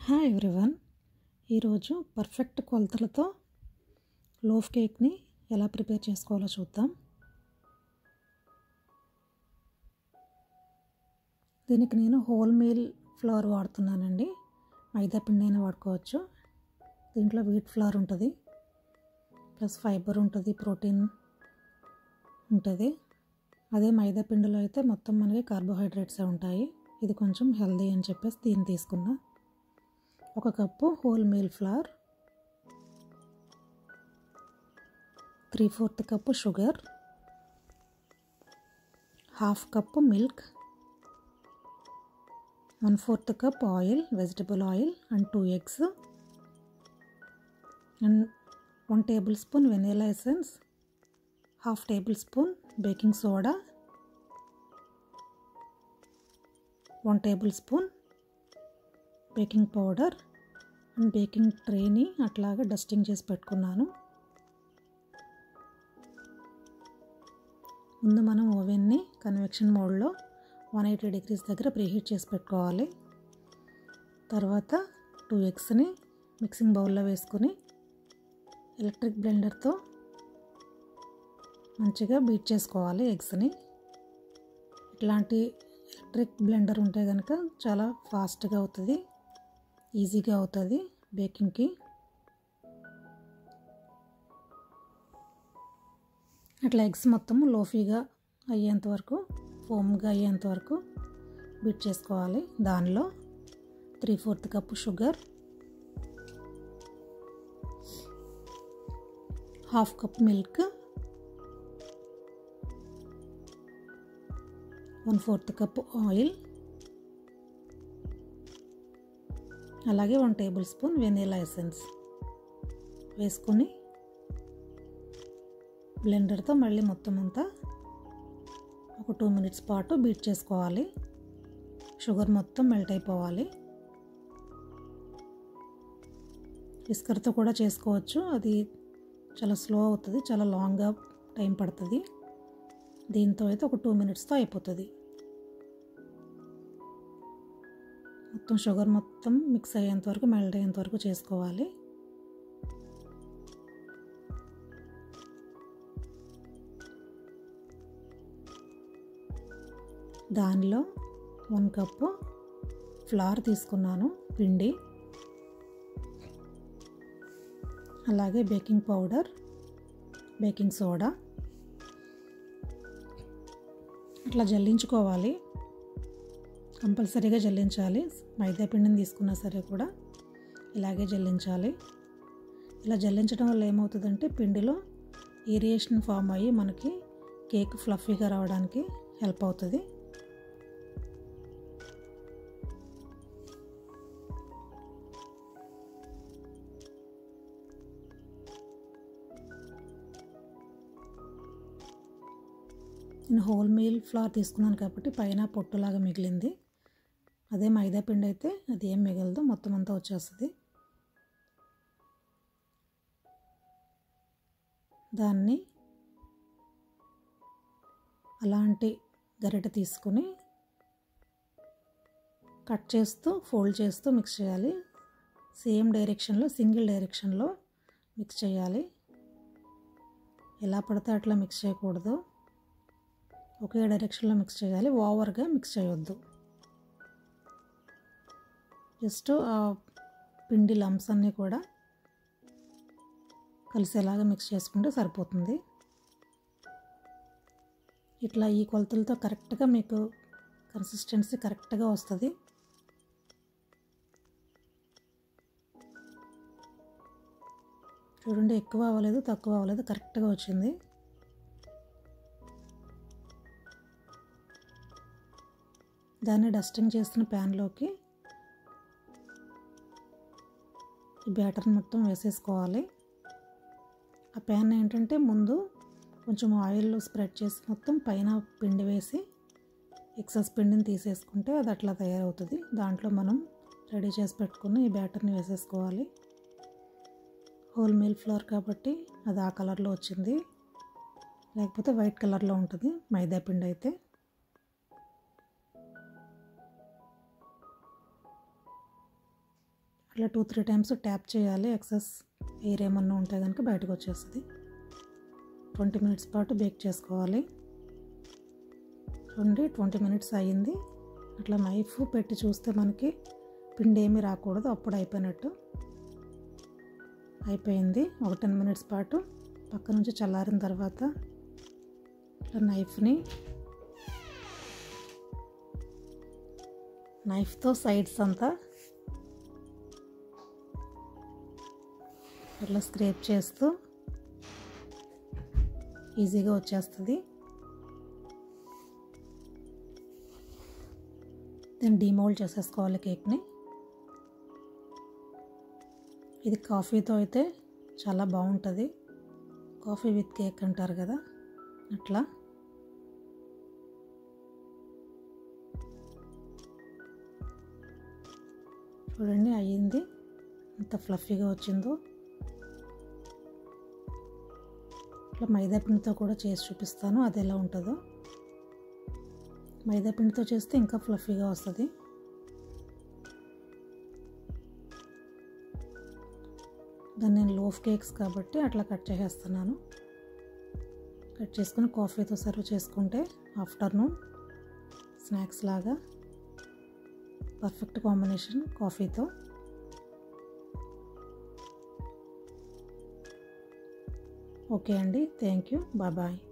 Hi everyone, ఈరోజు perfect కొలతలతో loaf కేక్ని ఎలా ప్రిపేర్ చేసుకోవాలో చూద్దాం. దీనికి నేను హోల్ మీల్ ఫ్లోర్ వాడుతున్నానండి. మైదా పిండి అయినా వాడుకోవచ్చు. దీంట్లో వీట్ ఫ్లోర్ ఉంటుంది, ప్లస్ ఫైబర్ ఉంటుంది, ప్రోటీన్ ఉంటుంది. అదే మైదా పిండిలో అయితే మొత్తం మనకి కార్బోహైడ్రేట్సే ఉంటాయి. ఇది కొంచెం హెల్దీ అని చెప్పేసి దీన్ని తీసుకున్నా. 1 cup whole meal flour, 3/4 cup sugar, 1/2 cup milk, 1/4 cup oil, vegetable oil and 2 eggs and 1 tablespoon vanilla essence, 1/2 tablespoon baking soda, 1 tablespoon baking powder and baking ట్రేని అట్లాగా డస్టింగ్ చేసి పెట్టుకున్నాను. ముందు మనం ఓవెన్ని కన్వెక్షన్ మోడ్లో 180 degrees దగ్గర ప్రీహీట్ చేసి పెట్టుకోవాలి. తర్వాత 2 eggsని మిక్సింగ్ బౌల్లో వేసుకొని ఎలక్ట్రిక్ బ్లెండర్తో మంచిగా బీట్ చేసుకోవాలి ఎగ్స్ని. ఇట్లాంటి ఎలక్ట్రిక్ బ్లెండర్ ఉంటే కనుక చాలా ఫాస్ట్గా అవుతుంది, ఈజీగా అవుతుంది బేకింగ్కి. అట్లా ఎగ్స్ మొత్తం లోఫీగా అయ్యేంత వరకు, ఫోమ్గా అయ్యేంత వరకు బీట్ చేసుకోవాలి. దానిలో 3/4 cup sugar, 1/2 cup milk, 1/4 cup oil, అలాగే 1 tablespoon వెనిలా ఎసెన్స్ వేసుకొని బ్లెండర్తో మళ్ళీ మొత్తం అంతా ఒక 2 minutes పాటు బీట్ చేసుకోవాలి. షుగర్ మొత్తం మెల్ట్ అయిపోవాలి. విస్కర్తో కూడా చేసుకోవచ్చు, అది చాలా స్లో అవుతుంది, చాలా లాంగ్గా టైం పడుతుంది. దీంతో అయితే ఒక 2 minutesతో అయిపోతుంది. మొత్తం షుగర్ మొత్తం మిక్స్ అయ్యేంత వరకు, మెల్ట్ అయ్యేంత వరకు చేసుకోవాలి. దానిలో 1 కప్పు ఫ్లవర్ తీసుకున్నాను, పిండి, అలాగే బేకింగ్ పౌడర్, బేకింగ్ సోడా అట్లా జల్లించుకోవాలి. కంపల్సరీగా జల్లించాలి. మైదా పిండిని తీసుకున్నా సరే కూడా ఇలాగే జల్లించాలి. ఇలా జల్లించడం వల్ల ఏమవుతుందంటే పిండిలో ఏరియేషన్ ఫామ్ అయ్యి మనకి కేక్ ఫ్లఫీగా రావడానికి హెల్ప్ అవుతుంది. నేను హోల్ మీల్ ఫ్లవర్ తీసుకున్నాను కాబట్టి పైన పొట్టులాగా మిగిలింది. అదే మైదా పిండి అయితే అది ఏం మిగలదు, మొత్తం అంతా వచ్చేస్తుంది. దాన్ని అలాంటి గరిటె తీసుకుని కట్ చేస్తూ, ఫోల్డ్ చేస్తూ మిక్స్ చేయాలి. సేమ్ డైరెక్షన్లో, సింగిల్ డైరెక్షన్లో మిక్స్ చేయాలి. ఎలా పడితే అట్లా మిక్స్ చేయకూడదు, ఒకే డైరెక్షన్లో మిక్స్ చేయాలి. ఓవర్గా మిక్స్ చేయొద్దు. జస్ట్ ఆ పిండి లంప్స్ అన్నీ కూడా కలిసేలాగా మిక్స్ చేసుకుంటే సరిపోతుంది. ఇట్లా ఈ కొలతలతో కరెక్ట్గా మీకు కన్సిస్టెన్సీ కరెక్ట్గా వస్తుంది. చూడండి, ఎక్కువ అవ్వలేదు, తక్కువ అవ్వలేదు, కరెక్ట్గా వచ్చింది. దాన్ని డస్టింగ్ చేస్తున్న ప్యాన్లోకి ఈ బ్యాటర్ని మొత్తం వేసేసుకోవాలి. ఆ ప్యాన్ ఏంటంటే ముందు కొంచెం ఆయిల్ స్ప్రెడ్ చేసి మొత్తం పైన పిండి వేసి ఎక్సెస్ పిండిని తీసేసుకుంటే అది అట్లా తయారవుతుంది. దాంట్లో మనం రెడీ చేసి పెట్టుకుని ఈ బ్యాటర్ని వేసేసుకోవాలి. హోల్ మీల్ ఫ్లవర్ కాబట్టి అది ఆ కలర్లో వచ్చింది, లేకపోతే వైట్ కలర్లో ఉంటుంది మైదా పిండి అయితే. ఇలా 2-3 టైమ్స్ ట్యాప్ చేయాలి. ఎక్సెస్ ఎయిర్ ఏమన్నా ఉంటే కనుక బయటకు వచ్చేస్తుంది. 20 మినిట్స్ పాటు బేక్ చేసుకోవాలి. చూడండి 20 మినిట్స్ అయ్యింది. అట్లా నైఫ్ పెట్టి చూస్తే మనకి పిండి ఏమీ రాకూడదు, అప్పుడు అయిపోయినట్టు. అయిపోయింది. ఒక 10 మినిట్స్ పాటు పక్క నుంచి చల్లారిన తర్వాత ఇట్లా నైఫ్తో సైడ్స్ అంతా ఇట్లా స్క్రేప్ చేస్తూ ఈజీగా వచ్చేస్తుంది. దీన్ని డీమోల్డ్ చేసేసుకోవాలి కేక్ని. ఇది కాఫీతో అయితే చాలా బాగుంటుంది. కాఫీ విత్ కేక్ అంటారు కదా, అట్లా. చూడండి అయ్యింది, ఎంత ఫ్లఫీగా వచ్చిందో. ఇట్లా మైదా పిండితో కూడా చేసి చూపిస్తాను, అది ఎలా ఉంటుందో. మైదా పిండితో చేస్తే ఇంకా ఫ్లఫీగా వస్తుంది. దాన్ని నేను లోఫ్ కేక్స్ కాబట్టి అట్లా కట్ చేసేస్తున్నాను. కట్ చేసుకుని కాఫీతో సర్వ్ చేసుకుంటే ఆఫ్టర్నూన్ స్నాక్స్ లాగా పర్ఫెక్ట్ కాంబినేషన్ కాఫీతో. ఓకే అండి, థ్యాంక్ యూ, బాయ్.